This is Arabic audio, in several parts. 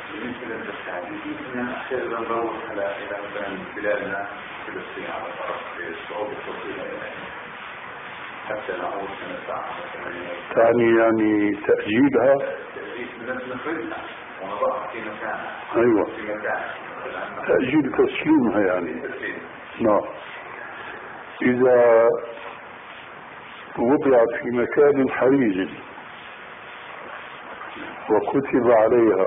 بالنسبة للزكاة يمكن أحيانا ندور إلى مثلا بلادنا فلسطين على الأرض في الصعوبة التوصيل إليها حتى نعود سنة تعني يعني تأجيلها؟ نخرجها ونضعها في مكانها. أيوة في مكانها تأجيل تسليمها يعني. نعم. إذا وضعت في مكان حريز وكتب عليها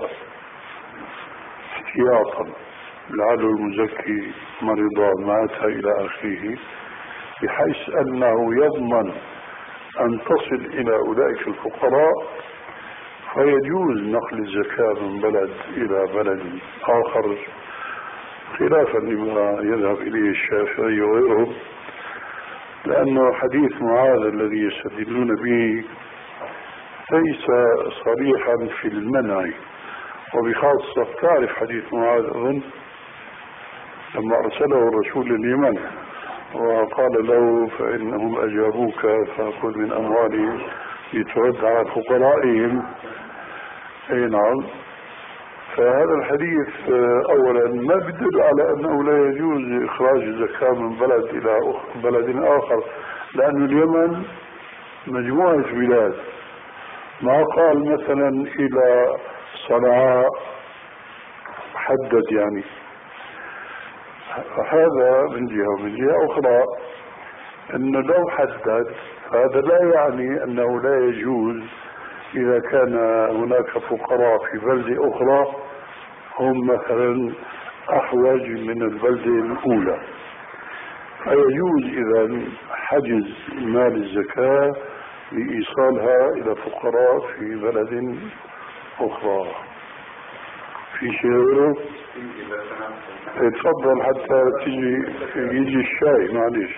احتياطا لعل المزكي مرض مات إلى آخره، بحيث أنه يضمن أن تصل إلى أولئك الفقراء، فيجوز نقل الزكاة من بلد إلى بلد آخر، خلافا لما يذهب إليه الشافعي وغيرهم، لأنه حديث معاذ الذي يستدلون به ليس صريحا في المنع، وبخاصة تعرف حديث معاذ أظن لما أرسله الرسول لليمن وقال له فإنهم أجابوك فأخذ من أموالهم لترد على فقرائهم. أي نعم. فهذا الحديث أولا ما يدل على أنه لا يجوز إخراج الزكاة من بلد إلى بلد آخر، لأن اليمن مجموعة بلاد، ما قال مثلا إلى صنعاء حدد يعني. هذا من جهة، ومن جهة أخرى أنه لو حدد هذا لا يعني أنه لا يجوز إذا كان هناك فقراء في بلدة أخرى هم مثلا أحوج من البلدة الأولى، فيجوز إذا حجز مال الزكاة لإيصالها إلى فقراء في بلد أخرى. في شيء غيره؟ تفضل حتى يجي الشاي. معلش.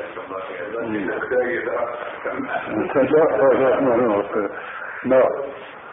لا